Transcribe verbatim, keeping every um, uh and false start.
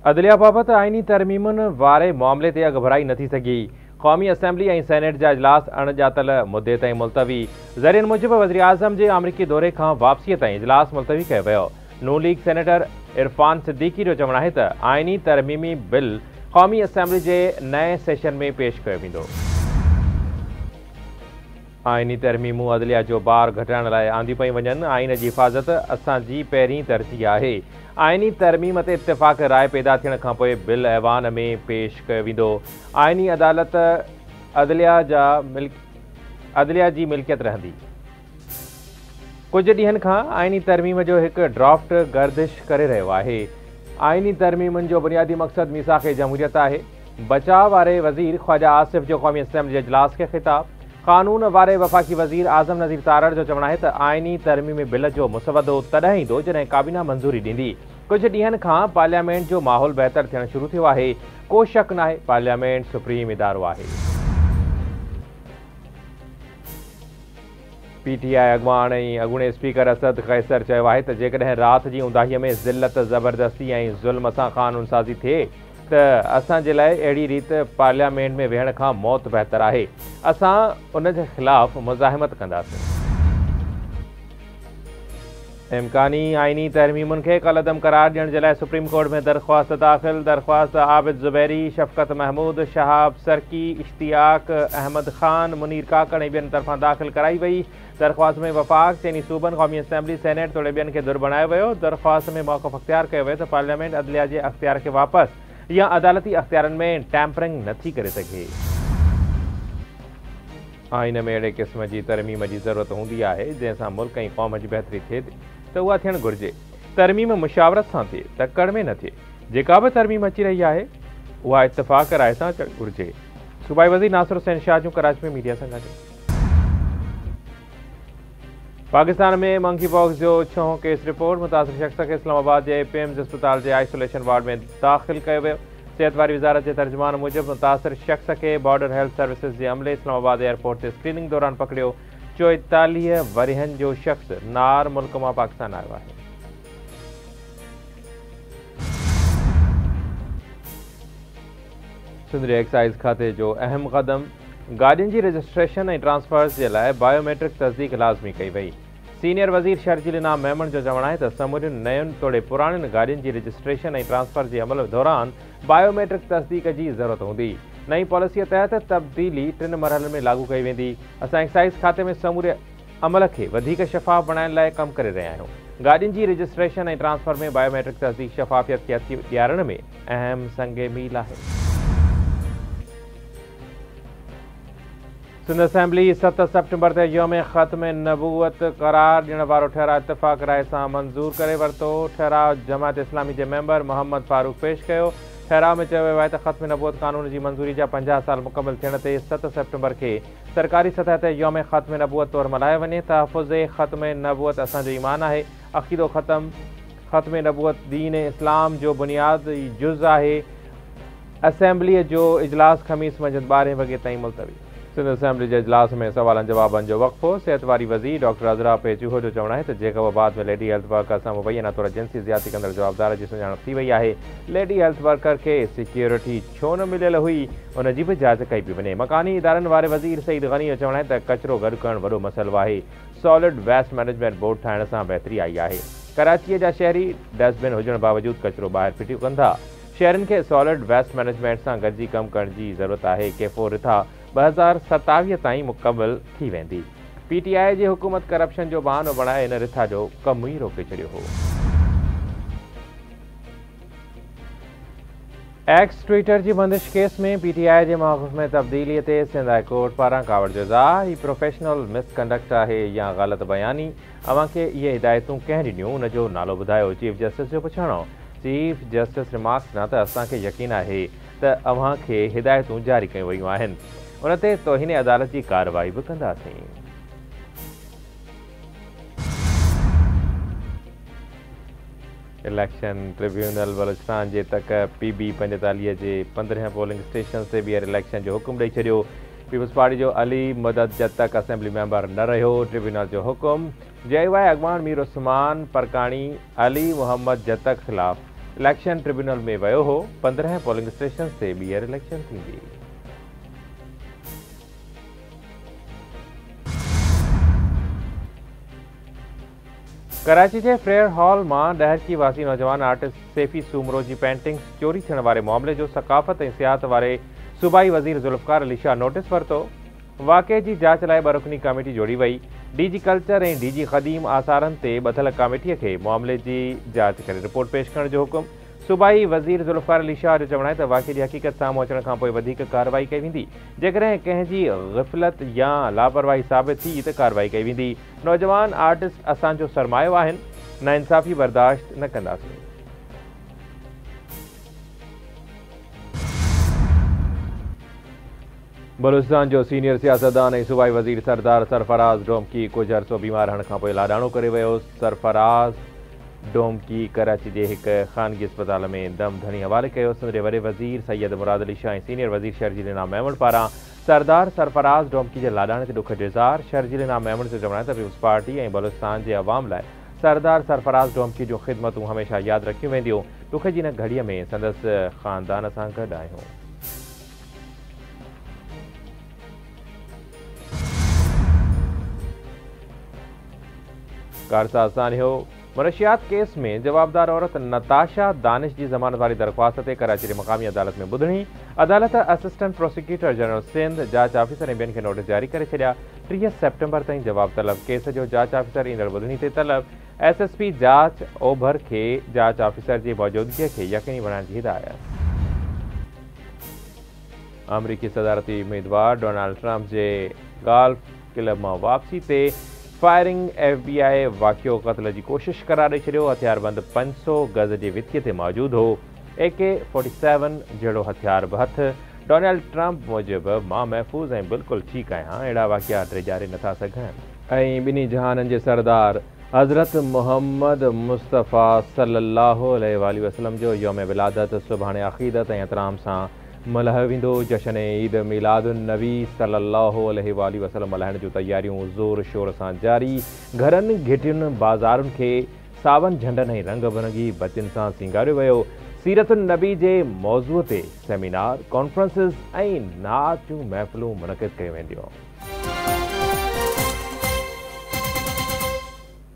अदलिया बाबत आईनी तरमीमुन वारे मामले ते घबराई नथी सघी। कौमी असम्बली और सेनेट जा इजलास अणॼातल मुद्दे ताईं मुलतवी। ज़रियन मूजिब वज़ीर आज़म जे अमरीकी दौरे खां वापसीअ ताईं इजलास मुलतवी कयो वियो। नून लीग सेनेटर इरफान सिद्दीकी जो चवणु आहे त आईनी तरमीमी बिल कौमी असम्बली जे नए सेशन में पेश कयो वेंदो। आईनी तरमीमूं अदलिया जो बार घटाइण लाइ आंदियूं पई वञनि। आइन जी हिफ़ाज़त असांजी पहिरीं तरजीह आहे। आईनी तरमीम ते इत्तेफ़ाक़ राय पैदा थियण खां पोइ बिल ऐवान में पेश कयो वेंदो। आईनी अदालत अदलिया जा मिल्क अदलिया जी मिल्कियत रहंदी। कुछ ॾींहनि खां आईनी तरमीम जो हिकु ड्राफ्ट गर्दिश करे रहियो आहे। आईनी तरमीमुनि जो बुनियादी मक़सदु मीसाक़ जमहूरियत आहे। बचाव वारे वज़ीर ख्वाजा आसिफ जो कौमी असम्बली जे इजलास खे ख़िताब। कानून वारे वफ़ाक़ी वज़ीर आज़म नज़ीर तारड़ जो चवणु आहे त आईनी तरमीमी बिल जो मुसवदो तॾहिं ईंदो जॾहिं काबीना मंज़ूरी ॾींदी। कुझु ॾींहनि खां पार्लियामेंट जो माहौल बहितर थियणु शुरू थियो आहे। को शक नाहे पार्लियामेंट सुप्रीम इदारो आहे। पीटीआई अॻवान ऐं अॻूणे स्पीकर असद कैसर चयो आहे त जेकॾहिं राति जी उंदाहीअ में ज़िल्लत ज़बरदस्ती ऐं ज़ुल्म सां क़ानून साज़ी थिए त असांजे लाइ अहिड़ी रीति पार्लियामेंट में वेहण खां मौत बहितर आहे। असां उन जे ख़िलाफ़ मुज़ाहिमत कंदासीं। इम्कानी आईनी तरमीमुनि खे कलअदम करार ॾियण जे लाइ सुप्रीम कोर्ट में दरख़्वास्त दाख़िल। दरख़्वास्त आबिद ज़ुबैरी, शफ़क़त महमूद, शहाब सरकी, इश्तियाक अहमद ख़ान, मुनीर काकड़ ऐं ॿियनि तरफ़ां दाख़िल कराई वई। दरख़्वास्त में वफ़ाक़ चइनी सूबनि क़ौमी असम्बली सेनेट तोड़े ॿियनि खे दुर बणायो वियो। दरख़्वास्त में मौक़िफ़ अख़्तियार कयो वियो त पार्लियामेंट अदलिया जे अख़्तियार खे वापसि या अदालती अख़्तियारनि में टैम्परिंग नथी करे सघे। आइन में अहिड़े क़िस्म जी तरमीम जी ज़रूरत हूंदी आहे जंहिंसां मुल्क ऐं क़ौम जी बहितरी थिए त उहा थियणु घुरिजे। तरमीम मुशावरत सां थिए, तकड़ में न थिए। जेका बि तरमीम अची रही आहे उहा इत्तिफ़ाक़ राय सां अचणु घुरिजे। सूबाई वज़ीर नासिर हुसैन शाह जूं कराची में मीडिया सां गॾु। पाकिस्तान में मंकी पॉक्स जो छहों केस रिपोर्ट। मुतासिर शख़्स खे इस्लामाबाद जे पेम्स अस्पताल जे आइसोलेशन वार्ड में दाख़िल कयो वियो। सिहत वारी वज़ारत जे तर्जुमान मूजिब मुतासिर शख़्स खे बॉर्डर हेल्थ सर्विसिस जे अमले इस्लामाबाद एयरपोर्ट ते स्क्रीनिंग दौरान पकड़ियो। चोएतालीह वरिहनि जो शख़्स नार मुल्क मां पाकिस्तान आयो आहे। सिंध एक्साइज़ खाते जो अहम क़दम। गाॾियुनि जी रजिस्ट्रेशन ऐं ट्रांसफर्स जे लाइ बायोमेट्रिक तस्दीक लाज़मी कई वई। सीनियर वज़ीर शर्जील इनाम मेमन जो चवणु आहे त समूरियुनि नयुनि तोड़े पुराणियुनि गाॾियुनि जी रजिस्ट्रेशन ऐं ट्रांसफर जे अमल दौरान बायोमेट्रिक तस्दीक जी ज़रूरत हूंदी। नई पॉलिसीअ तहत तब्दीली टिनि मरहलनि में लागू कई वेंदी। असां एक्साइज़ खाते में समूरे अमल खे वधीक शफ़ाफ़ बणाइण लाइ कमु करे रहिया आहियूं। गाॾियुनि जी रजिस्ट्रेशन ऐं ट्रांसफर में बायोमेट्रिक तस्दीक शफ़ाफ़ियत खे अची ॾियारण में अहम संग मील आहे। सिंध असम्बली सत सेप्टेम्बर ते यौम ख़त्म नबूअत करार ॾियण वारो ठहराउ इत्तिफ़ाक़ राय सां मंज़ूर करे वरितो। ठहराउ जमात इस्लामी जे मेंबर मोहम्मद फारूक पेश कयो। ठहराउ में चयो वियो आहे त ख़त्म नबूअत कानून जी मंज़ूरी जा पंजाह साल मुकमल थियण ते सत सेप्टेम्बर खे सरकारी सतह ते यौम ख़त्म नबूअत तौरु मल्हायो वञे। तहफ़ुज़ ख़त्म नबूअत असांजो ईमान आहे। अक़ीदो ख़त्म ख़त्म नबूअत दीन इस्लाम जो बुनियादी जुज़ आहे। असम्बलीअ जो इजलास ख़मीस मंझंदि ॿारहें वॻे ताईं मुलतवी। सिंध असम्बली जे इजलास में सवालनि जवाबनि जो वक़फ़ो। सिहत वारी वज़ीर डॉक्टर अज़रा पेचूहो जो चवणु आहे त जैकबाबाद में लेडी हेल्थ वर्कर सां मुबैना तौरु जिन्सी ज़्यादती कंदड़ जवाबदार जी सुञाणप थी वई आहे। लेडी हेल्थ वर्कर खे सिक्योरिटी छो न मिलियल हुई, उन जी बि जांच कई पई वञे। मकानी इदारनि वारे वज़ीर सईद गनी जो चवणु आहे त कचिरो गॾु करणु वॾो मसइलो आहे। सॉलिड वेस्ट मैनेजमेंट बोर्ड ठाहिण सां बहितरी आई आहे। कराचीअ जा शहरी डस्टबिन हुजण बावजूदि कचिरो ॿाहिरि फिटियूं कनि था। शहरनि खे सॉलिड वेस्ट मैनेजमेंट सां गॾिजी कमु करण जी ज़रूरत आहे। केफ़ो रिथा ॿ हज़ार सतावीह ताईं मुकमल थी वेंदी। पीटीआई जी हुकूमत करप्शन जो बहानो बणाए इन रिथा जो कमु ई रोके छॾियो हो। एक्स ट्विटर जी बंदिश केस में पीटीआई जे मौक़िफ़ में तब्दीलीअ ते सिंध हाई कोर्ट पारां कावड़ जो इज़हार। ही प्रोफेशनल मिसकंडक्ट आहे या ग़लति बयानी। अव्हां खे इहे हिदायतूं कंहिं ॾिनियूं उन जो नालो ॿुधायो। चीफ जस्टिस जो पुछणो। चीफ जस्टिस रिमार्क्स न त असांखे यकीन आहे त अव्हां खे हिदायतूं जारी कयूं वयूं आहिनि। उन ते तौहीन अदालत जी कार्रवाई बि कंदासीं। इलेक्शन ट्रिब्यूनल बलूचिस्तान जे तक पीबी पंजेतालीह जे पंद्रहं पोलिंग स्टेशन ते ॿीहर इलेक्शन जो हुकुम ॾेई छॾियो। पीपल्स पार्टी जो अली मदद जद तक असेंबली मेंबर न रहियो। ट्रिब्यूनल जो हुकुम। जेवाई अॻवान मीर उस्मान परकाणी अली मोहम्मद जद तक ख़िलाफ़ इलेक्शन ट्रिब्यूनल में वियो हो। पंद्रहं पोलिंग स्टेशन से ॿीहर इलेक्शन थींदी। कराची के फ्रेयर हॉल में डहर की वासी नौजवान आर्टिस्ट सैफी सूमरो की पेंटिंग चोरी थियण वारे मामले जो सकाफत और सियाहत वाले सूबाई वज़ीर ज़ुल्फ़िकार अली शाह नोटिस वरतो। वाक़े की जांच लाइ ॿ रुकनी कमेटी जोड़ी वई। डीजी कल्चर और डीजी क़दीम आसारन ते ॿधल कमेटी के मामले की जांच करे रिपोर्ट पेश करण जो हुकुम। सूबाई वज़ीर ज़ुल्फ़िकार अली शाह जो चवण है तो वाक़े की हकीकत साम्हूं अचण खां पोइ वधीक कार्रवाई कई वेंदी। जेकॾहिं कंहिंजी ग़फ़लत या लापरवाही साबित थी तो कार्रवाई कई वेंदी। नौजवान आर्टिस्ट असांजो सरमायो आहिनि, नाइंसाफ़ी बर्दाश्त न कंदासीं। बलूचिस्तान जो सीनियर सियासतदान ऐं सूबाई वज़ीर सरदार सरफराज़ डोमकी कुछ अरसो बीमार रहण खां पोइ लाडाणो करे वियो। सरफराज़ डोमकी कराची के एक खानगी अस्पताल में दम धनी हवाले कयो। संदे वॾे वज़ीर सैयद मुराद अली शाह ऐं सीनियर वज़ीर शर्जील इनाम महमूद पारां सरदार सरफराज़ डोमकी के लाडाणे ते दुख जो इज़हार। शर्जील इनाम महमूद जो चवण है तो पीपल्स पार्टी ऐं बलूचिस्तान के अवाम लाइ सरदार सरफराज़ डोमकी जो ख़िदमतूं हमेशा याद रखियूं वेंदियूं। दुख जी हिन घड़ीअ में संदसि ख़ानदान सां गॾु आहियूं। कारसा सानियो मनशियात केस में जवाबदार औरत नताशा दानिश की जमानत वाली दरख्वास्त ते कराची की मकामी अदालत में बुधणी। अदालत असिस्टेंट प्रोसिक्यूटर जनरल सिंध जांच ऑफिसर ऐं ॿियनि खे नोटिस जारी करे छॾिया। टीह सेप्टेंबर ताईं जवाब तलब। केस जो जांच ऑफिसर ईंदड़ बुधणी ते तलब। एस एस पी जांच ओभर के जांच ऑफिसर की मौजूदगी के यकीनी बनाने की हिदायत। अमरीकी सदारती उम्मीदवार डोनाल्ड ट्रंप के गाल्फ क्लब में वापसी ते फायरिंग एफ बी आई वाक़ियो क़त्ल की कोशिश करार ॾेई छॾियो। हथियारबंद पंज सौ गज़ के विथीअ ते मौजूद हो। ए के फोर्टी सेवन जहिड़ो हथियार बि हथ। डोनाल्ड ट्रंप मूजिब मां महफ़ूज़ ऐं बिल्कुलु ठीकु आहियां। अहिड़ा वाक़िया टिजारे नथा सघनि। ऐं ॿिन्ही जहाननि जे सरदार हज़रत मुहम्मद मुस्तफ़ा सल्लल्लाहु अलैहि वसल्लम जो यौम विलादत सुभाणे अक़ीदत ऐं एहतराम सां मल्हायो वेंदो। जशन ईद मिलादुन नबी सल्लल्लाहु अलैहि वसल्लम मल्हाइण जूं तयारियूं ज़ोर शोर सां जारी। घरनि घिटियुनि बाज़ारुनि खे सावन झंडनि ऐं रंग बिरंगी बतियुनि सां सींगारियो वियो। सीरतुन नबी जे मौज़ूअ ते सेमिनार, कॉन्फ्रेंसिस ऐं नाचूं महफ़िलूं मुनक़िद कयूं वेंदियूं।